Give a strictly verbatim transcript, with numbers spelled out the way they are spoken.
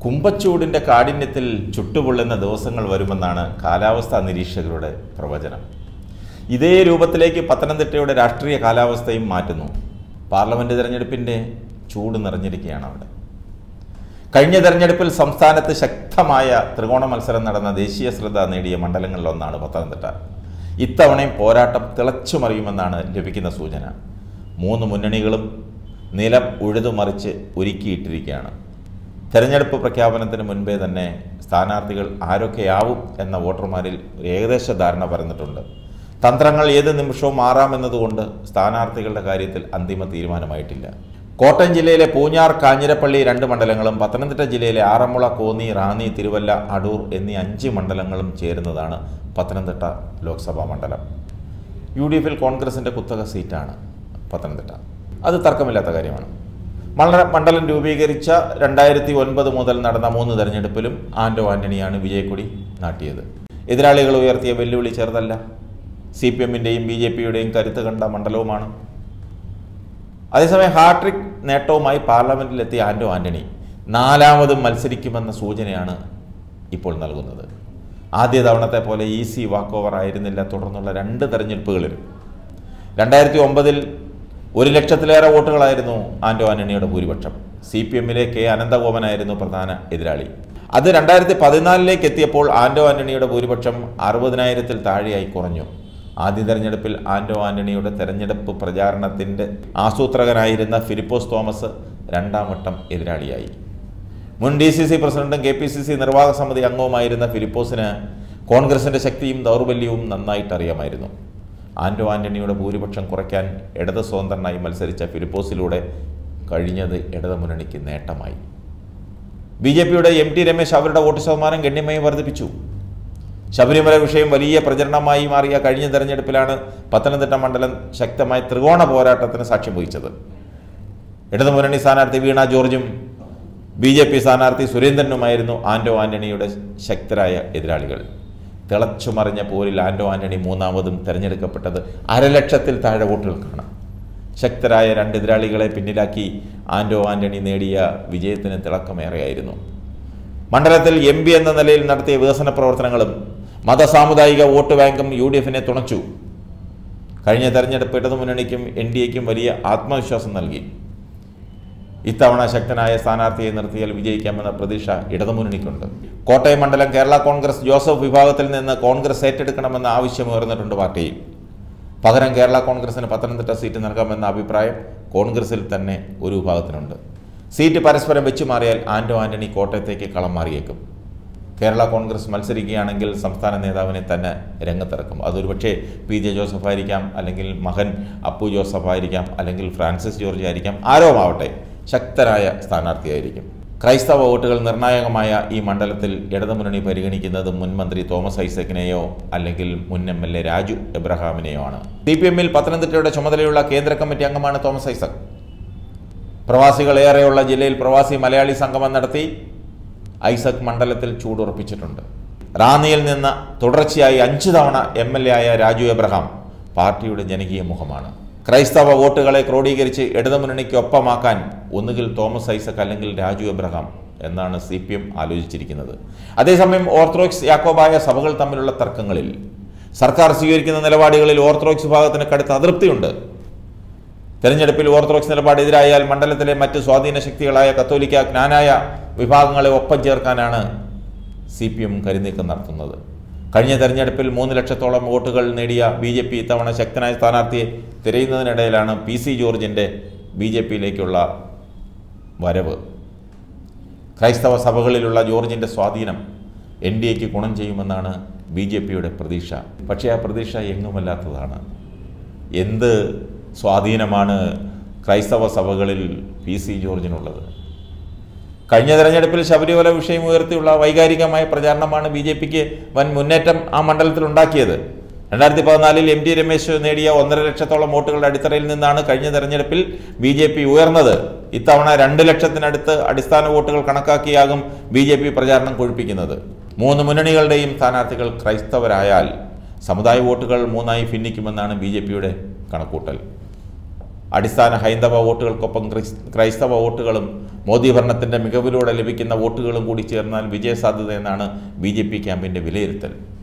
കുമ്പച്ചൂടിൻ്റെ കാഠിന്യത്തിൽ ചുട്ടുപൊള്ളുന്ന ദിവസങ്ങൾ വരുമെന്നാണ് കാലാവസ്ഥാ നിരീക്ഷകരുടെ പ്രവചനം. ഇതേ രൂപത്തിലേക്ക് പത്തനംതിട്ടയുടെ രാഷ്ട്രീയ കാലാവസ്ഥയും മാറ്റുന്നു. പാർലമെൻറ്റ് തെരഞ്ഞെടുപ്പിൻ്റെ ചൂട് നിറഞ്ഞിരിക്കുകയാണ് അവിടെ. കഴിഞ്ഞ തെരഞ്ഞെടുപ്പിൽ സംസ്ഥാനത്ത് ശക്തമായ ത്രികോണ മത്സരം നടന്ന ദേശീയ ശ്രദ്ധ നേടിയ മണ്ഡലങ്ങളിലൊന്നാണ് പത്തനംതിട്ട. ഇത്തവണയും പോരാട്ടം തിളച്ചുമറിയുമെന്നാണ് ലഭിക്കുന്ന സൂചന. മൂന്ന് മുന്നണികളും നിലം ഉഴുതുമറിച്ച് ഒരുക്കിയിട്ടിരിക്കുകയാണ്. തെരഞ്ഞെടുപ്പ് പ്രഖ്യാപനത്തിന് മുൻപേ തന്നെ സ്ഥാനാർത്ഥികൾ ആരൊക്കെയാവും എന്ന വോട്ടർമാരിൽ ഏകദേശ ധാരണ പരന്നിട്ടുണ്ട്. തന്ത്രങ്ങൾ ഏത് നിമിഷവും മാറാമെന്നതുകൊണ്ട് സ്ഥാനാർത്ഥികളുടെ കാര്യത്തിൽ അന്തിമ തീരുമാനമായിട്ടില്ല. കോട്ടയം ജില്ലയിലെ പൂഞ്ഞാർ, കാഞ്ഞിരപ്പള്ളി രണ്ട് മണ്ഡലങ്ങളും പത്തനംതിട്ട ജില്ലയിലെ ആറന്മുള, കോന്നി, റാന്നി, തിരുവല്ല, അടൂർ എന്നീ അഞ്ച് മണ്ഡലങ്ങളും ചേരുന്നതാണ് പത്തനംതിട്ട ലോക്സഭാ മണ്ഡലം. യു ഡി എഫിൽ കോൺഗ്രസിൻ്റെ കുത്തക സീറ്റാണ് പത്തനംതിട്ട. അത് തർക്കമില്ലാത്ത കാര്യമാണ്. മണ്ഡലം രൂപീകരിച്ച രണ്ടായിരത്തി ഒൻപത് മുതൽ നടന്ന മൂന്ന് തെരഞ്ഞെടുപ്പിലും ആന്റോ ആന്റണിയാണ് വിജയക്കൊടി നാട്ടിയത്. എതിരാളികൾ ഉയർത്തിയ വെല്ലുവിളി ചെറുതല്ല. സി പി എമ്മിൻ്റെയും ബി ജെ പിയുടെയും കരുത്ത് കണ്ട മണ്ഡലവുമാണ്. അതേസമയം ഹാട്രിക് നേട്ടവുമായി പാർലമെൻറ്റിലെത്തിയ ആന്റോ ആന്റണി നാലാമതും മത്സരിക്കുമെന്ന സൂചനയാണ് ഇപ്പോൾ നൽകുന്നത്. ആദ്യ തവണത്തെ പോലെ ഈസി വാക്ക് ഓവർ ആയിരുന്നില്ല തുടർന്നുള്ള രണ്ട് തെരഞ്ഞെടുപ്പുകളിലും. രണ്ടായിരത്തി ഒമ്പതിൽ ഒരു ലക്ഷത്തിലേറെ വോട്ടുകളായിരുന്നു ആന്റോ ആന്റണിയുടെ ഭൂരിപക്ഷം. സി പി എമ്മിലെ കെ അനന്തഗോപനായിരുന്നു പ്രധാന എതിരാളി. അത് രണ്ടായിരത്തി പതിനാലിലേക്ക് എത്തിയപ്പോൾ ആന്റോ ആന്റണിയുടെ ഭൂരിപക്ഷം അറുപതിനായിരത്തിൽ താഴെയായി കുറഞ്ഞു. ആദ്യ തെരഞ്ഞെടുപ്പിൽ ആന്റോ ആന്റണിയുടെ തെരഞ്ഞെടുപ്പ് പ്രചാരണത്തിൻ്റെ ആസൂത്രകനായിരുന്ന ഫിലിപ്പോസ് തോമസ് രണ്ടാം വട്ടം എതിരാളിയായി. മുൻ ഡി സി സി പ്രസിഡന്റും കെ പി സി സി നിർവാഹക സമിതി അംഗവുമായിരുന്ന ഫിലിപ്പോസിന് കോൺഗ്രസിൻ്റെ ശക്തിയും ദൗർബല്യവും നന്നായിട്ടറിയാമായിരുന്നു. ആന്റോ ആന്റണിയുടെ ഭൂരിപക്ഷം കുറയ്ക്കാൻ ഇടത് സ്വതന്ത്രനായി മത്സരിച്ച ഫിലിപ്പോസിലൂടെ കഴിഞ്ഞത് ഇടത് മുന്നണിക്ക് നേട്ടമായി. ബി ജെ പിയുടെ എം ടി രമേശ് അവരുടെ വോട്ട് ശതമാനം ഗണ്യമായി വർദ്ധിപ്പിച്ചു. ശബരിമല വിഷയം വലിയ പ്രചരണമായി മാറിയ കഴിഞ്ഞ തെരഞ്ഞെടുപ്പിലാണ് പത്തനംതിട്ട മണ്ഡലം ശക്തമായ ത്രികോണ പോരാട്ടത്തിന് സാക്ഷ്യം വഹിച്ചത്. ഇടതുമുന്നണി സ്ഥാനാർത്ഥി വീണ ജോർജും ബി ജെ പി സ്ഥാനാർത്ഥി സുരേന്ദ്രനുമായിരുന്നു ആന്റോ ആന്റണിയുടെ ശക്തരായ എതിരാളികൾ. തിളച്ചുമറിഞ്ഞ പോരിൽ ആന്റോ ആന്റണി മൂന്നാമതും തെരഞ്ഞെടുക്കപ്പെട്ടത് അരലക്ഷത്തിൽ താഴെ വോട്ടുകൾക്കാണ്. ശക്തരായ രണ്ട് എതിരാളികളെ പിന്നിലാക്കി ആന്റോ ആന്റണി നേടിയ വിജയത്തിന് തിളക്കമേറെയായിരുന്നു. മണ്ഡലത്തിൽ എം പി എന്ന നിലയിൽ നടത്തിയ വികസന പ്രവർത്തനങ്ങളും മതസാമുദായിക വോട്ട് ബാങ്കും യു ഡി എഫിനെ തുണച്ചു. കഴിഞ്ഞ തെരഞ്ഞെടുപ്പ് ഇടതുമുന്നണിക്കും എൻ ഡി എക്കും വലിയ ആത്മവിശ്വാസം നൽകി. ഇത്തവണ ശക്തനായ സ്ഥാനാർത്ഥിയെ നിർത്തിയാൽ വിജയിക്കാമെന്ന പ്രതീക്ഷ ഇടതുമുന്നണിക്കുണ്ട്. കോട്ടയം മണ്ഡലം കേരള കോൺഗ്രസ് ജോസഫ് വിഭാഗത്തിൽ നിന്ന് കോൺഗ്രസ് ഏറ്റെടുക്കണമെന്ന ആവശ്യം ഉയർന്നിട്ടുണ്ട് പാർട്ടിയിൽ. പകരം കേരള കോൺഗ്രസിന് പത്തനംതിട്ട സീറ്റ് നൽകാമെന്ന അഭിപ്രായം കോൺഗ്രസിൽ തന്നെ ഒരു വിഭാഗത്തിനുണ്ട്. സീറ്റ് പരസ്പരം വെച്ചു മാറിയാൽ ആന്റോ ആന്റണി കോട്ടയത്തേക്ക് കളം മാറിയേക്കും. കേരള കോൺഗ്രസ് മത്സരിക്കുകയാണെങ്കിൽ സംസ്ഥാന നേതാവിനെ തന്നെ രംഗത്തിറക്കും. അതൊരുപക്ഷെ പി ജെ ജോസഫ് ആയിരിക്കാം, അല്ലെങ്കിൽ മകൻ അപ്പു ജോസഫ് ആയിരിക്കാം, അല്ലെങ്കിൽ ഫ്രാൻസിസ് ജോർജ് ആയിരിക്കാം. ആരോമാവട്ടെ, ശക്തരായ സ്ഥാനാർത്ഥിയായിരിക്കും. ക്രൈസ്തവ വോട്ടുകൾ നിർണായകമായ ഈ മണ്ഡലത്തിൽ ഇടതുമുന്നണി പരിഗണിക്കുന്നത് മുൻ മന്ത്രി തോമസ് ഐസക്കിനെയോ അല്ലെങ്കിൽ മുൻ എം എൽ എ രാജു എബ്രഹാമിനെയോ ആണ്. സി പി എമ്മിൽ പത്തനംതിട്ടയുടെ ചുമതലയുള്ള കേന്ദ്ര കമ്മിറ്റി അംഗമാണ് തോമസ് ഐസക്. പ്രവാസികളേറെയുള്ള ജില്ലയിൽ പ്രവാസി മലയാളി സംഗമം നടത്തി ഐസക് മണ്ഡലത്തിൽ ചൂടുറപ്പിച്ചിട്ടുണ്ട്. റാന്നിയിൽ നിന്ന് തുടർച്ചയായി അഞ്ചു തവണ എം എൽ എ ആയ രാജു എബ്രഹാം പാർട്ടിയുടെ ജനകീയ മുഖമാണ്. ക്രൈസ്തവ വോട്ടുകളെ ക്രോഡീകരിച്ച് ഇടതുമുന്നണിക്കൊപ്പമാക്കാൻ ഒന്നുകിൽ തോമസ് ഐസക് അല്ലെങ്കിൽ രാജു എബ്രഹാം എന്നാണ് സി പി എം ആലോചിച്ചിരിക്കുന്നത്. അതേസമയം ഓർത്തഡോക്സ് യാക്കോബായ സഭകൾ തമ്മിലുള്ള തർക്കങ്ങളിൽ സർക്കാർ സ്വീകരിക്കുന്ന നിലപാടുകളിൽ ഓർത്തഡോക്സ് വിഭാഗത്തിന് കടുത്ത അതൃപ്തിയുണ്ട്. തെരഞ്ഞെടുപ്പിൽ ഓർത്തഡോക്സ് നിലപാട് എതിരായാൽ മണ്ഡലത്തിലെ മറ്റ് സ്വാധീന ശക്തികളായ കത്തോലിക്ക, ജ്ഞാനായ വിഭാഗങ്ങളെ ഒപ്പം ചേർക്കാനാണ് സി പി എം കരുനീക്കം നടത്തുന്നത്. കഴിഞ്ഞ തെരഞ്ഞെടുപ്പിൽ മൂന്ന് ലക്ഷത്തോളം വോട്ടുകൾ നേടിയ ബി ജെ പി ഇത്തവണ ശക്തനായ സ്ഥാനാർത്ഥിയെ തിരയുന്നതിനിടയിലാണ് പി സി ജോർജിൻ്റെ ബി ജെ പിയിലേക്കുള്ള വരവ്. ക്രൈസ്തവ സഭകളിലുള്ള ജോർജിൻ്റെ സ്വാധീനം എൻ ഡി എക്ക് ഗുണം ചെയ്യുമെന്നാണ് ബി ജെ പിയുടെ പ്രതീക്ഷ. പക്ഷേ ആ പ്രതീക്ഷ എങ്ങുമല്ലാത്തതാണ്. എന്ത് സ്വാധീനമാണ് ക്രൈസ്തവ സഭകളിൽ പി സി ജോർജിനുള്ളത്? കഴിഞ്ഞ തെരഞ്ഞെടുപ്പിൽ ശബരിമല വിഷയം ഉയർത്തിയുള്ള വൈകാരികമായ പ്രചാരണമാണ് ബി ജെ പിക്ക് വൻ മുന്നേറ്റം ആ മണ്ഡലത്തിൽ ഉണ്ടാക്കിയത്. രണ്ടായിരത്തി പതിനാലിൽ എം ടി രമേശ് നേടിയ ഒന്നര ലക്ഷത്തോളം വോട്ടുകളുടെ അടിത്തറയിൽ നിന്നാണ് കഴിഞ്ഞ തെരഞ്ഞെടുപ്പിൽ ബി ജെ പി ഉയർന്നത്. ഇത്തവണ രണ്ട് ലക്ഷത്തിനടുത്ത് അടിസ്ഥാന വോട്ടുകൾ കണക്കാക്കിയാകും ബി ജെ പി പ്രചാരണം കൊഴുപ്പിക്കുന്നത്. മൂന്ന് മുന്നണികളുടെയും സ്ഥാനാർത്ഥികൾ ക്രൈസ്തവരായാൽ സമുദായ വോട്ടുകൾ മൂന്നായി ഭിന്നിക്കുമെന്നാണ് ബി ജെ പിയുടെ കണക്കൂട്ടൽ. അടിസ്ഥാന ഹൈന്ദവ വോട്ടുകൾക്കൊപ്പം ക്രൈസ്തവ വോട്ടുകളും മോദി ഭരണത്തിൻ്റെ മികവിലൂടെ ലഭിക്കുന്ന വോട്ടുകളും കൂടി ചേർന്നാൽ വിജയസാധ്യത എന്നാണ് ബി ജെ പി ക്യാമ്പിൻ്റെ വിലയിരുത്തൽ.